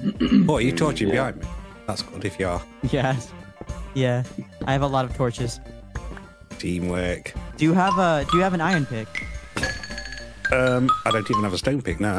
Oh, are you torching behind me? That's good if you are. Yes. Yeah. I have a lot of torches. Teamwork. Do you have an iron pick? I don't even have a stone pick now.